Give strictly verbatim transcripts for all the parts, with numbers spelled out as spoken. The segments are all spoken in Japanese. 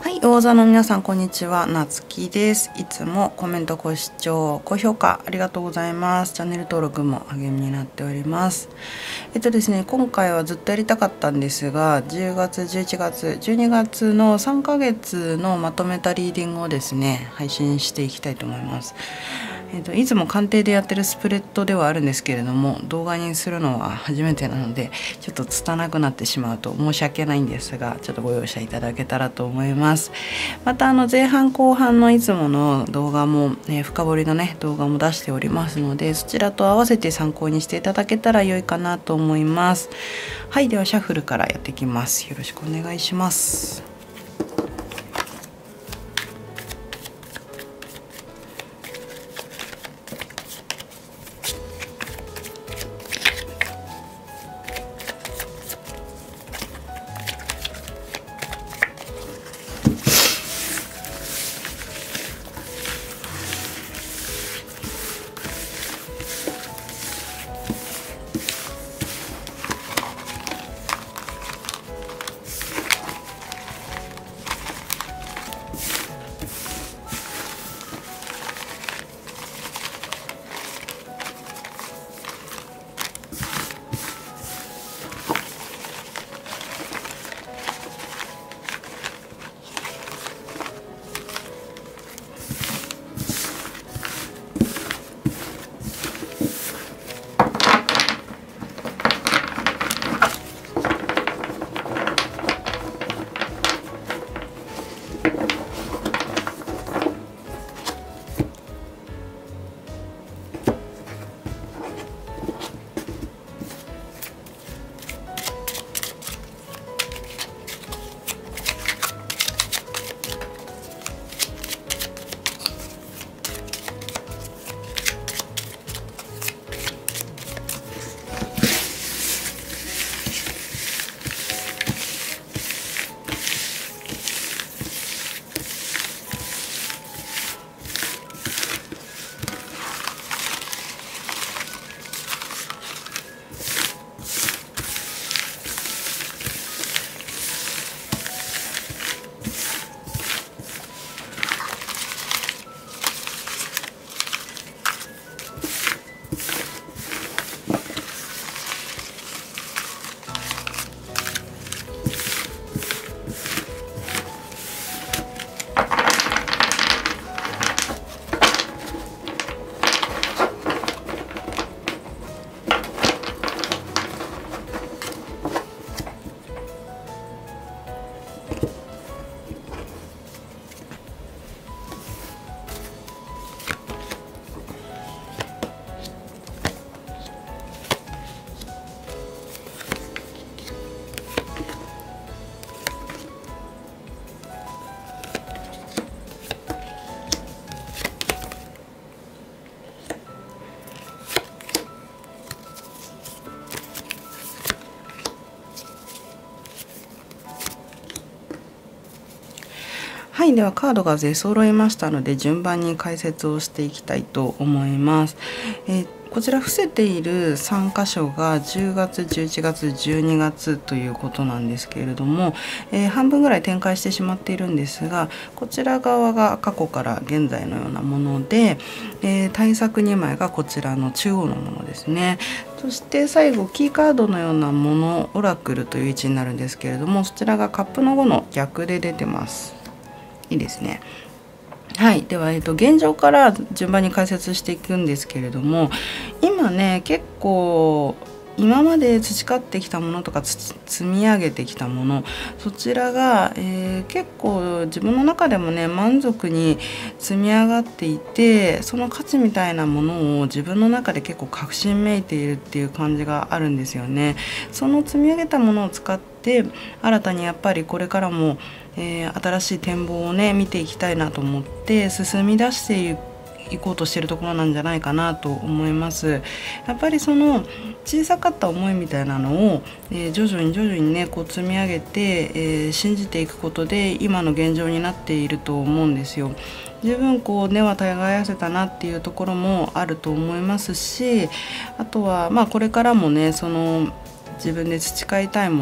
はい、魚座の皆さんこんにちは、なつきです。いつもコメント、ご視聴、高評価ありがとうございます。チャンネル登録も励みになっております。えっとですね、今回はずっとやりたかったんですが、じゅうがつ、じゅういちがつ、じゅうにがつのさんかげつのまとめたリーディングをですね、配信していきたいと思います。えっと、いつも鑑定でやってるスプレッドではあるんですけれども、動画にするのは初めてなのでちょっと拙くなってしまうと申し訳ないんですが、ちょっとご容赦いただけたらと思います。またあの前半後半のいつもの動画も、ね、深掘りのね動画も出しておりますので、そちらと合わせて参考にしていただけたら良いかなと思います。はい、ではシャッフルからやっていきます。よろしくお願いします。はい、ではカードが出揃いましたので順番に解説をしていきたいと思います。えー、こちら伏せているさん箇所がじゅうがつ、じゅういちがつ、じゅうにがつということなんですけれども、えー、半分ぐらい展開してしまっているんですが、こちら側が過去から現在のようなもので、えー、対策にまいがこちらの中央のものですね。そして最後キーカードのようなもの、オラクルという位置になるんですけれども、そちらがカップのごの逆で出てます。いいですね。はい、では、えっと、現状から順番に解説していくんですけれども、今ね結構今まで培ってきたものとか積み上げてきたもの、そちらが、えー、結構自分の中でもね満足に積み上がっていて、その価値みたいなものを自分の中で結構確信めいているっていう感じがあるんですよね。その積み上げたものを使って新たにやっぱりこれからも、えー、新しい展望をね見ていきたいなと思って進み出していく行こうとしているところなんじゃないかなと思います。やっぱりその小さかった思いみたいなのを、えー、徐々に徐々にねこう積み上げて、えー、信じていくことで今の現状になっていると思うんですよ。十分こう根は耕せたなっていうところもあると思いますし、あとはまあこれからもねその自分で培いたいもの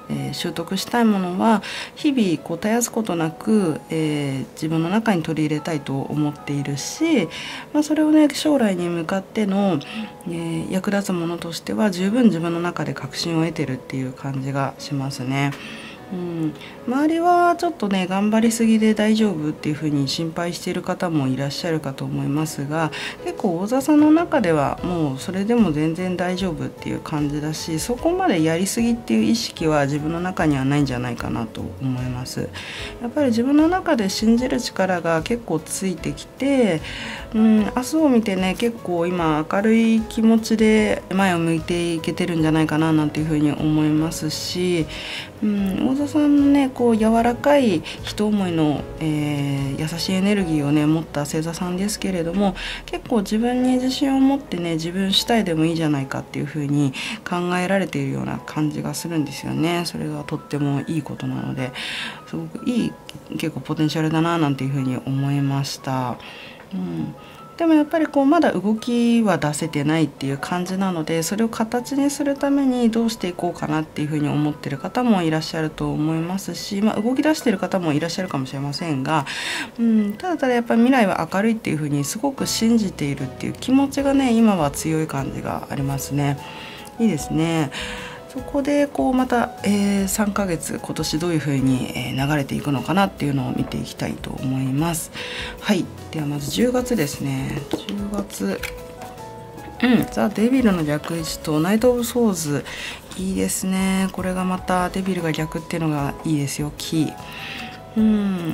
えー、習得したいものは日々こう絶やすことなく、えー、自分の中に取り入れたいと思っているし、まあ、それをね将来に向かっての、えー、役立つものとしては十分自分の中で確信を得てるっていう感じがしますね。うん、周りはちょっとね頑張りすぎで大丈夫っていうふうに心配している方もいらっしゃるかと思いますが、結構大座さんの中ではもうそれでも全然大丈夫っていう感じだし、そこまでやりすぎっていう意識は自分の中にはないんじゃないかなと思います。やっぱり自分の中で信じる力が結構ついてきて、うん、明日を見てね結構今明るい気持ちで前を向いていけてるんじゃないかななんていうふうに思いますし、うん、大座さんのねこう柔らかい人思いの、えー、優しいエネルギーをね持った星座さんですけれども、結構自分に自信を持ってね自分主体でもいいじゃないかっていう風に考えられているような感じがするんですよね。それがとってもいいことなので、すごくいい結構ポテンシャルだななんていう風に思いました。うんでもやっぱりこうまだ動きは出せてないっていう感じなので、それを形にするためにどうしていこうかなっていうふうに思ってる方もいらっしゃると思いますし、まあ、動き出してる方もいらっしゃるかもしれませんが、うん、ただただやっぱり未来は明るいっていうふうにすごく信じているっていう気持ちがね今は強い感じがありますね。いいですね。そこでこうまた、えー、さんかげつ今年どういうふうに流れていくのかなっていうのを見ていきたいと思います。はい、ではまずじゅうがつですね。じゅうがつ、うん、ザ・デビルの逆位置とナイト・オブ・ソーズ、いいですね。これがまたデビルが逆っていうのがいいですよ。キーうん、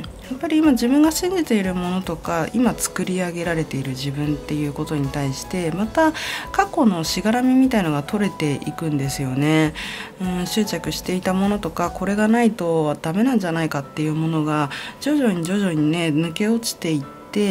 やっぱり今自分が信じているものとか今作り上げられている自分っていうことに対してまた過去のしがらみみたいのが取れていくんですよね。うん、執着していたものとかこれがないとダメなんじゃないかっていうものが徐々に徐々にね抜け落ちていって、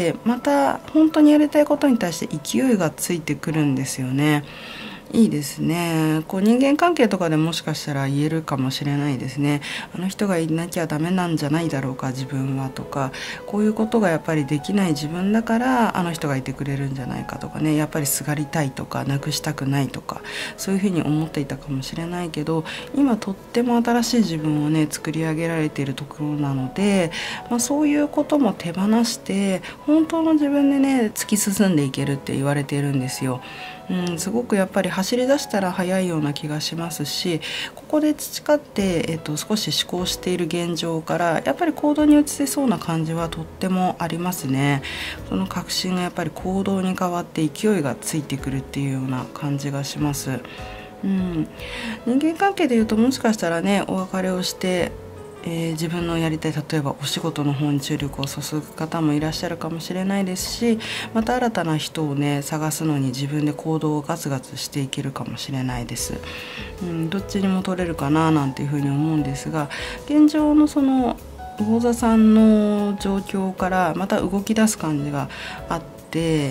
また本当にやりたいことに対して勢いがついてくるんですよね。いいですね。こう人間関係とかでもしかしたら言えるかもしれないですね。あの人がいなきゃダメなんじゃないだろうか自分はとか、こういうことがやっぱりできない自分だからあの人がいてくれるんじゃないかとかね、やっぱりすがりたいとかなくしたくないとかそういうふうに思っていたかもしれないけど、今とっても新しい自分をね作り上げられているところなので、まあ、そういうことも手放して本当の自分でね突き進んでいけるって言われているんですよ。うん、すごくやっぱり走り出したら速いような気がしますし、ここで培って、えっと、少し思考している現状からやっぱり行動に移せそうな感じはとってもありますね。その確信がやっぱり行動に変わって勢いがついてくるっていうような感じがします。うん、人間関係でいうともしかしたらねお別れをしてえー、自分のやりたい例えばお仕事の方に注力を注ぐ方もいらっしゃるかもしれないですし、また新たな人をね探すのに自分で行動をガツガツしていけるかもしれないです。うん、どっちにも取れるかななんていうふうに思うんですが、現状のその魚座さんの状況からまた動き出す感じがあって、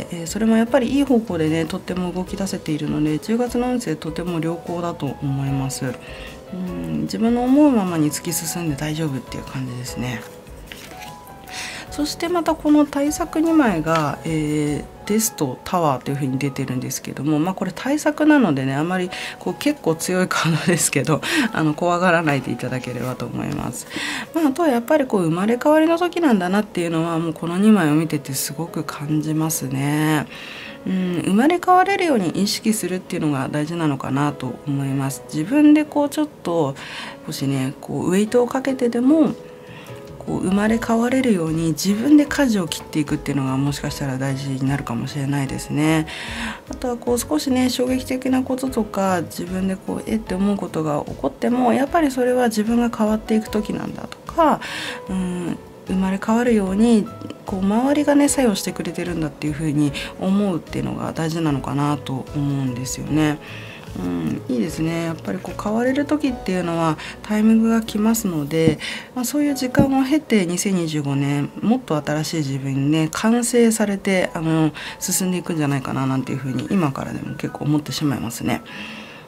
えー、それもやっぱりいい方向でねとっても動き出せているのでじゅうがつの運勢とても良好だと思います。うん、自分の思うままに突き進んで大丈夫っていう感じですね。そしてまたこの対策にまいが、えー、デスとタワーというふうに出てるんですけども、まあ、これ対策なのでねあまりこう結構強いカードですけどあの怖がらないでいただければと思います。まあ、あとはやっぱりこう生まれ変わりの時なんだなっていうのはもうこのにまいを見ててすごく感じますね。うん、生まれ変われるように意識するっていうのが大事なのかなと思います。自分でこうちょっともしねこうウェイトをかけてでもこう生まれ変われるように自分で舵を切っていくっていうのがもしかしたら大事になるかもしれないですね。あとはこう少しね衝撃的なこととか自分でこうえって思うことが起こってもやっぱりそれは自分が変わっていく時なんだとか、うん生まれ変わるようにこう周りがね作用してくれてるんだっていう風に思うっていうのが大事なのかなと思うんですよね。うん、いいですね。やっぱりこう変われる時っていうのはタイミングが来ますので、まあ、そういう時間を経てにせんにじゅうごねんもっと新しい自分にね完成されてあの進んでいくんじゃないかななんていう風に今からでも結構思ってしまいますね。う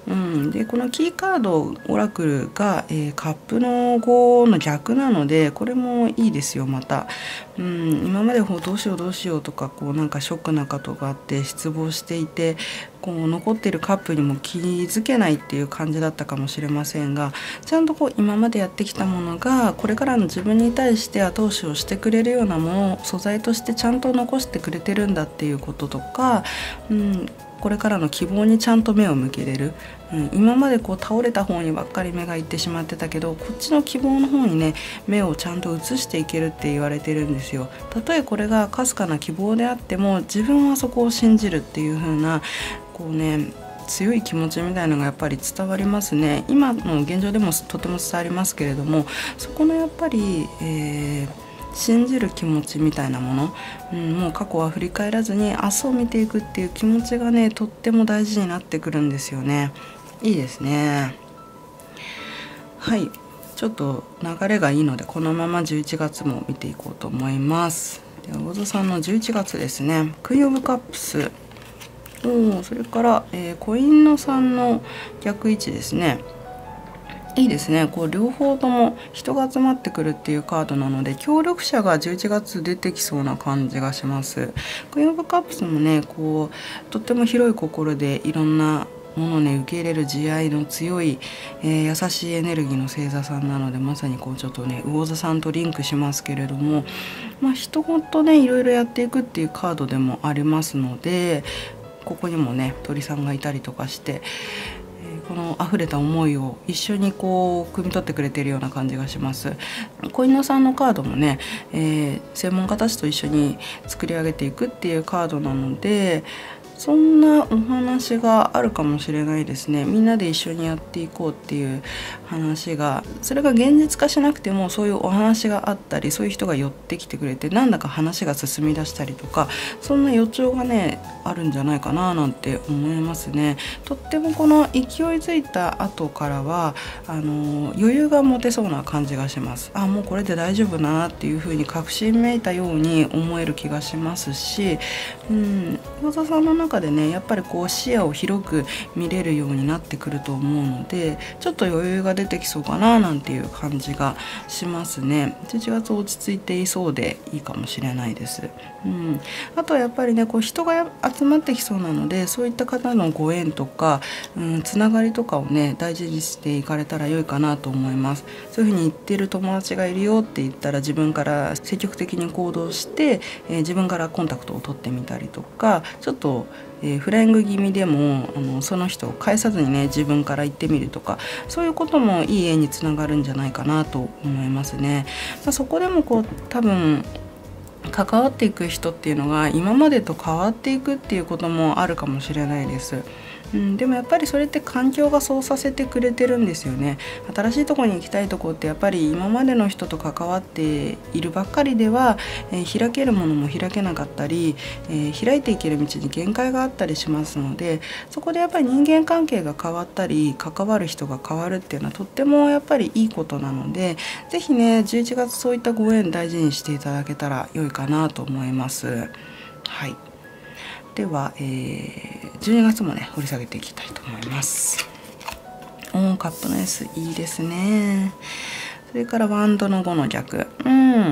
うん、でこのキーカードオラクルが、えー、カップのごの逆なので、これもいいですよまた。うん、今までほうどうしようどうしようとか、こうなんかショックなことがあって失望していて、こう残っているカップにも気づけないっていう感じだったかもしれませんが、ちゃんとこう今までやってきたものがこれからの自分に対して後押しをしてくれるようなものを素材としてちゃんと残してくれてるんだっていうこととか、うん、これからの希望にちゃんと目を向けれる、うん、今までこう倒れた方にばっかり目がいってしまってたけど、こっちの希望の方にね目をちゃんと移していけるって言われてるんですよ。たとえこれがかすかな希望であっても、自分はそこを信じるっていう風なこうね強い気持ちみたいなのがやっぱり伝わりますね。今の現状でもとても伝わりますけれども、そこのやっぱり、えー信じる気持ちみたいなもの、うん、もう過去は振り返らずに明日を見ていくっていう気持ちがねとっても大事になってくるんですよね。いいですね。はい、ちょっと流れがいいのでこのままじゅういちがつも見ていこうと思います。では魚座さんのじゅういちがつですね。クイーンオブカップス、おそれから、えー、コインのさんの逆位置ですね。いいですね。こう両方とも人が集まってくるっていうカードなので、協力者がじゅういちがつ出てきそうな感じがします。クイーンオブカップスもね、こうとっても広い心でいろんなものをね受け入れる慈愛の強い、えー、優しいエネルギーの星座さんなので、まさにこうちょっとね魚座さんとリンクしますけれども、まあ人ごとねいろいろやっていくっていうカードでもありますので、ここにもね鳥さんがいたりとかして、この溢れた思いを一緒にこう汲み取ってくれているような感じがします。小犬さんのカードもね、えー、専門家たちと一緒に作り上げていくっていうカードなので、そんなお話があるかもしれないですね。みんなで一緒にやっていこうっていう話が、それが現実化しなくてもそういうお話があったり、そういう人が寄ってきてくれてなんだか話が進み出したりとか、そんな予兆がねあるんじゃないかななんて思いますね。とってもこの勢いづいた後からはあの余裕が持てそうな感じがします。あ、もうこれで大丈夫だなっていう風に確信めいたように思える気がしますし、うん、魚座さんの中でねやっぱりこう視野を広く見れるようになってくると思うので、ちょっと余裕が出てきそうかななんていう感じがしますね。じゅういちがつ落ち着いていそうでいいかもしれないです。うん、あとはやっぱりねこう人が集まってきそうなので、そういった方のご縁とか、うん、つながりとかをね大事にしていかれたら良いかなと思います。そういうふうに言ってる友達がいるよって言ったら、自分から積極的に行動して、えー、自分からコンタクトを取ってみたりとか、ちょっとえー、フライング気味でもあのその人を返さずにね自分から言ってみるとか、そういうこともいい縁につながるんじゃないかなと思いますね。まあ、そこでもこう多分関わっていく人っていうのが今までと変わっていくっていうこともあるかもしれないです。うん、でもやっぱりそれって環境がそうさせてくれてるんですよね。新しいとこに行きたいとこってやっぱり今までの人と関わっているばっかりでは、えー、開けるものも開けなかったり、えー、開いていける道に限界があったりしますので、そこでやっぱり人間関係が変わったり関わる人が変わるっていうのはとってもやっぱりいいことなので、是非ねじゅういちがつそういったご縁大事にしていただけたら良いかなと思います。はい、では、えー、じゅうにがつもね掘り下げていきたいと思います。おー、カップの エス いいですね。それからワンドのごの逆、うん、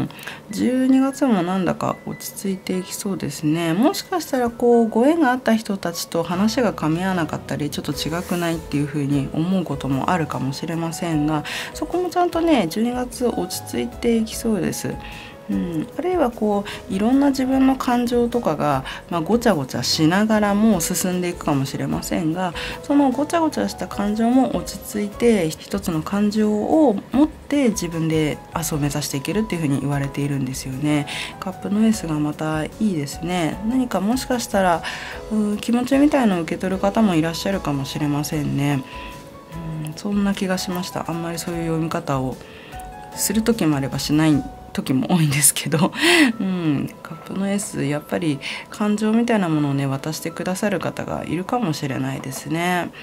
じゅうにがつもなんだか落ち着いていきそうですね。もしかしたらこうご縁があった人たちと話が噛み合わなかったり、ちょっと違くないっていう風に思うこともあるかもしれませんが、そこもちゃんとねじゅうにがつ落ち着いていきそうです。うん、あるいはこういろんな自分の感情とかが、まあ、ごちゃごちゃしながらも進んでいくかもしれませんが、そのごちゃごちゃした感情も落ち着いて一つの感情を持って自分で明日を目指していけるっていうふうに言われているんですよね。カップのエースがまたいいですね。何かもしかしたらう気持ちみたいのを受け取る方もいらっしゃるかもしれませんね。うん、そんな気がしました。あんまりそういう読み方をする時もあればしない時も多いんですけど、うん、カップの エス やっぱり感情みたいなものをね渡してくださる方がいるかもしれないですね。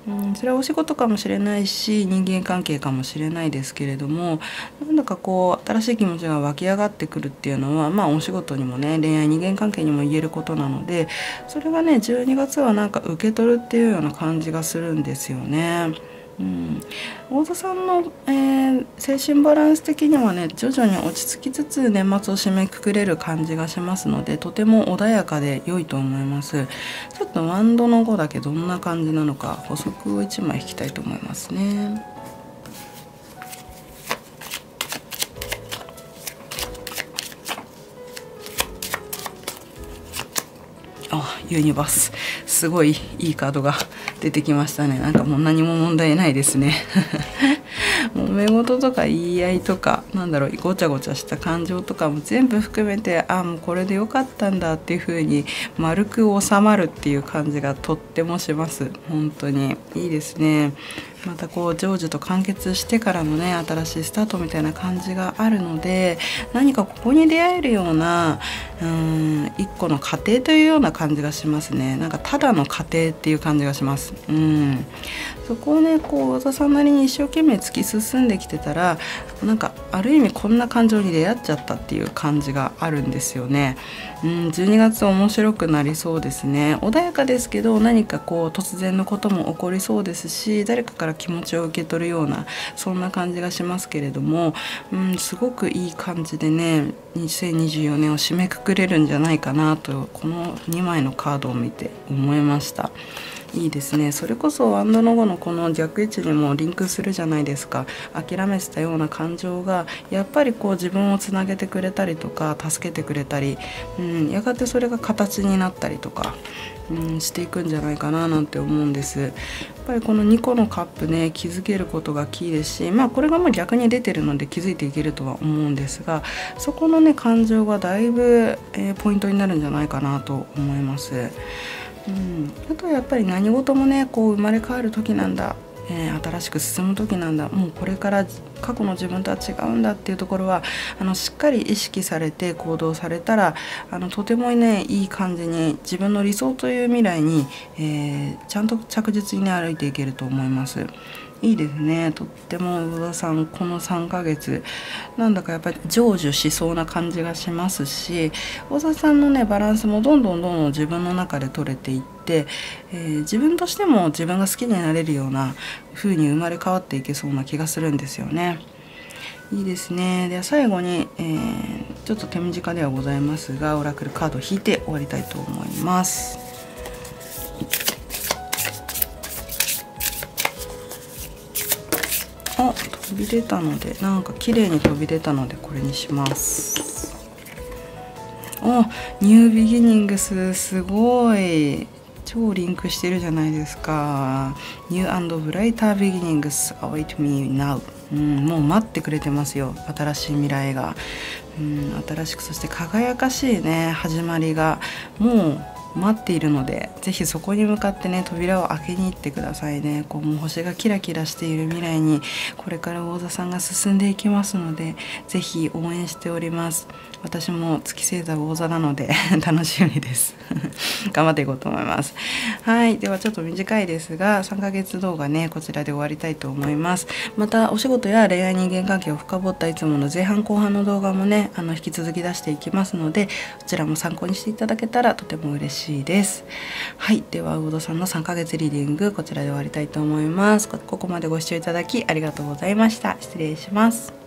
うん、それはお仕事かもしれないし人間関係かもしれないですけれども、なんだかこう新しい気持ちが湧き上がってくるっていうのは、まあお仕事にもね恋愛人間関係にも言えることなので、それがねじゅうにがつはなんか受け取るっていうような感じがするんですよね。うん、大座さんの、えー、精神バランス的にはね徐々に落ち着きつつ年末を締めくくれる感じがしますので、とても穏やかで良いと思います。ちょっとワンドのごだけどんな感じなのか補足をいちまい引きたいと思いますね。あ、ユニバース、すごいいいカードが出てきましたね。なんかもう何も問題ないですね。揉め事とか言い合いとか、なんだろう、ごちゃごちゃした感情とかも全部含めて、あ、もうこれでよかったんだっていう風に丸く収まるっていう感じがとってもします。本当にいいですね。またこう成就と完結してからのね新しいスタートみたいな感じがあるので、何かここに出会えるようなうーん一個の過程というような感じがしますね。なんかただの過程っていう感じがします。うん、そこをねこう和田さんなりに一生懸命突き進んできてたら、なんかある意味こんな感情に出会っちゃったっていう感じがあるんですよね。うん、じゅうにがつ面白くなりそうですね。穏やかですけど何かこう突然のことも起こりそうですし、誰かから気持ちを受け取るようなそんな感じがしますけれども、うん、すごくいい感じでねにせんにじゅうよねんを締めくくれるんじゃないかなとこのにまいのカードを見て思いました。いいですね。それこそワンドのごのこの逆位置にもリンクするじゃないですか。諦めてたような感情がやっぱりこう自分をつなげてくれたりとか助けてくれたり、うん、やがてそれが形になったりとか、うん、していくんじゃないかななんて思うんです。やっぱりこのにこのカップね気づけることがキーですし、まあこれがもう逆に出てるので気づいていけるとは思うんですが、そこのね感情がだいぶ、えー、ポイントになるんじゃないかなと思います。うん、あとはやっぱり何事もねこう生まれ変わる時なんだ、えー、新しく進む時なんだ、もうこれから過去の自分とは違うんだっていうところはあのしっかり意識されて行動されたら、あのとてもねいい感じに自分の理想という未来に、えー、ちゃんと着実に、ね、歩いていけると思います。いいですね。とっても宇田さんこのさんかげつなんだかやっぱり成就しそうな感じがしますし、大沢さんのねバランスもどんどんどんどん自分の中で取れていって、えー、自分としても自分が好きになれるような風に生まれ変わっていけそうな気がするんですよね。いいですね。では最後に、えー、ちょっと手短ではございますがオラクルカードを引いて終わりたいと思います。あ、飛び出たのでなんか綺麗に飛び出たのでこれにします。お、ニュービギニングス、すごい超リンクしてるじゃないですか。ニューアンドブライタービギニングス await me now、うん、もう待ってくれてますよ新しい未来が、うん、新しくそして輝かしいね始まりがもう待っているので、ぜひそこに向かってね扉を開けに行ってくださいね。こうもう星がキラキラしている未来にこれから王座さんが進んでいきますので、ぜひ応援しております。私も月星座王座なので楽しみです頑張っていこうと思います。はい、ではちょっと短いですがさんかげつ動画ねこちらで終わりたいと思います。またお仕事や恋愛人間関係を深掘ったいつもの前半後半の動画もねあの引き続き出していきますので、そちらも参考にしていただけたらとても嬉しいです。はい、では魚戸さんのさんかげつリーディングこちらで終わりたいと思います。ここまでご視聴いただきありがとうございました。失礼します。